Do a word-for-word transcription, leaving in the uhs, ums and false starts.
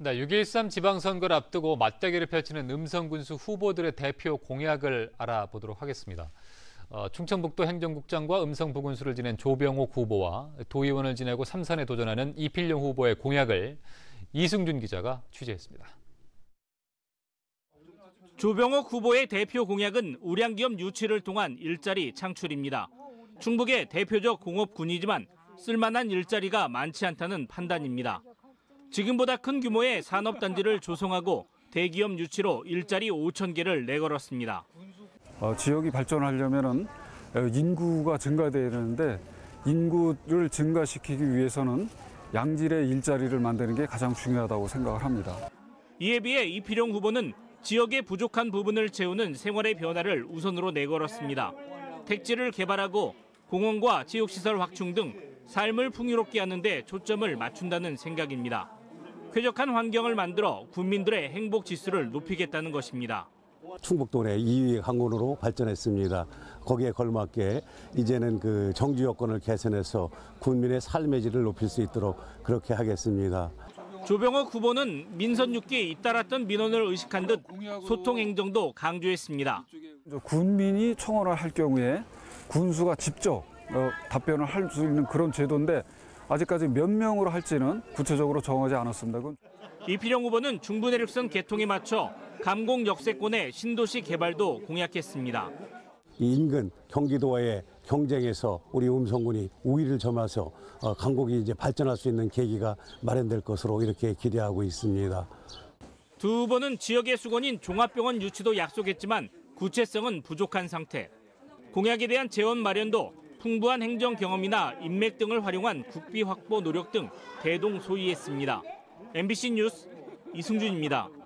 네, 육 일삼 지방선거를 앞두고 맞대결을 펼치는 음성군수 후보들의 대표 공약을 알아보도록 하겠습니다. 어, 충청북도 행정국장과 음성부군수를 지낸 조병옥 후보와 도의원을 지내고 삼선에 도전하는 이필용 후보의 공약을 이승준 기자가 취재했습니다. 조병옥 후보의 대표 공약은 우량기업 유치를 통한 일자리 창출입니다. 충북의 대표적 공업군이지만 쓸만한 일자리가 많지 않다는 판단입니다. 지금보다 큰 규모의 산업단지를 조성하고 대기업 유치로 일자리 오천 개를 내걸었습니다. 어, 지역이 발전하려면 인구가 증가돼야 되는데 인구를 증가시키기 위해서는 양질의 일자리를 만드는 게 가장 중요하다고 생각을 합니다. 이에 비해 이필용 후보는 지역의 부족한 부분을 채우는 생활의 변화를 우선으로 내걸었습니다. 택지를 개발하고 공원과 체육시설 확충 등 삶을 풍요롭게 하는 데 초점을 맞춘다는 생각입니다. 쾌적한 환경을 만들어 국민들의 행복 지수를 높이겠다는 것입니다. 충북도 내 이 위 강원으로 발전했습니다. 거기에 걸맞게 이제는 그 정주 여건을 개선해서 국민의 삶의 질을 높일 수 있도록 그렇게 하겠습니다. 조병옥 후보는 민선 육 기에 잇따랐던 민원을 의식한 듯 소통 행정도 강조했습니다. 군민이 청원을 할 경우에 군수가 직접 어, 답변을 할 수 있는 그런 제도인데 아직까지 몇 명으로 할지는 구체적으로 정하지 않았습니다. 이필용 후보는 중부내륙선 개통에 맞춰 감공 역세권의 신도시 개발도 공약했습니다. 인근 경기도와의 경쟁에서 우리 음성군이 우위를 점해서 강곡이 이제 발전할 수 있는 계기가 마련될 것으로 이렇게 기대하고 있습니다. 두 후보는 지역의 수건인 종합병원 유치도 약속했지만 구체성은 부족한 상태. 공약에 대한 재원 마련도 풍부한 행정 경험이나 인맥 등을 활용한 국비 확보 노력 등 대동소이했습니다. 엠비씨 뉴스 이승준입니다.